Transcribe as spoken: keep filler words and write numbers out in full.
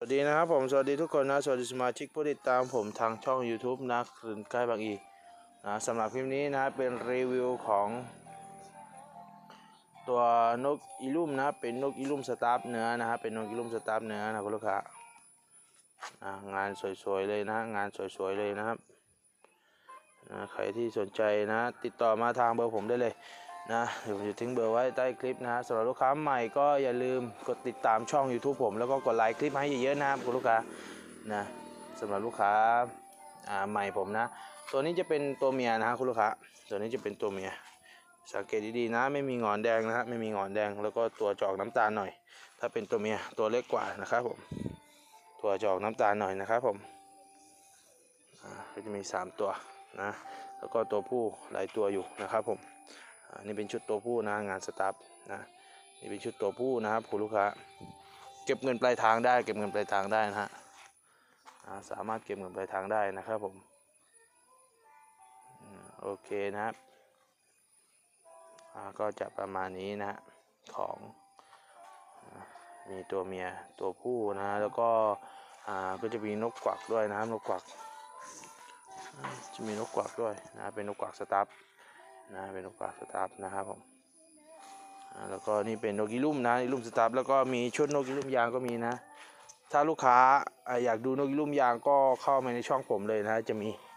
สวัสดีนะครับผมสวัสดีทุกคนนะสวัสดีสมาชิกผู้ติดตามผมทางช่อง YouTube นะคืนใกล้บางอีนะสำหรับคลิปนี้นะเป็นรีวิวของตัวนกอีลุ่มนะเป็นนกอีลุ่มสตาร์ฟเนื้อนะครับเป็นนกอีลุ่มสตาร์ฟเนื้อนะคุณลูกค้านะงานสวยๆเลยนะงานสวยๆเลยนะครับนะใครที่สนใจนะติดต่อมาทางเบอร์ผมได้เลยนะเดี๋ยวผมจะทิ้งเบอร์ไว้ใต้คลิปนะสำหรับลูกค้าใหม่ก็อย่าลืมกดติดตามช่อง YouTube ผมแล้วก็กดไลค์คลิปให้เยอะๆนะครับคุณลูกค้านะสำหรับลูกค้าใหม่ผมนะตัวนี้จะเป็นตัวเมียนะฮะคุณลูกค้าตัวนี้จะเป็นตัวเมียสังเกตดีๆนะไม่มีงอนแดงนะฮะไม่มีงอนแดงแล้วก็ตัวจอกน้ำตาลหน่อยถ้าเป็นตัวเมียตัวเล็กกว่านะครับผมตัวจอกน้ำตาลหน่อยนะครับผมก็จะมีสามตัวนะแล้วก็ตัวผู้หลายตัวอยู่นะครับผมนี่เป็นชุดตัวผู้นะงานสตาร์ฟนะนี่เป็นชุดตัวผู้นะครับคุณลูกค้าเก็บเงินปลายทางได้เก็บเงินปลายทางได้นะฮะสามารถเก็บเงินปลายทางได้นะครับผมโอเคนะครับก็จะประมาณนี้นะของมีตัวเมียตัวผู้นะแล้วก็ก็จะมีนกกวักด้วยนะครับนกกวักจะมีนกกวักด้วยนะเป็นนกกวักสตาร์ฟนะเป็นนกกวักสตาร์ฟนะครับผมแล้วก็นี่เป็นนกอีลุ่มนะอีลุ่มสตาร์ฟแล้วก็มีชุดนกอีลุ่มยางก็มีนะถ้าลูกค้าอยากดูนกอีลุ่มยางก็เข้ามาในช่องผมเลยนะจะมี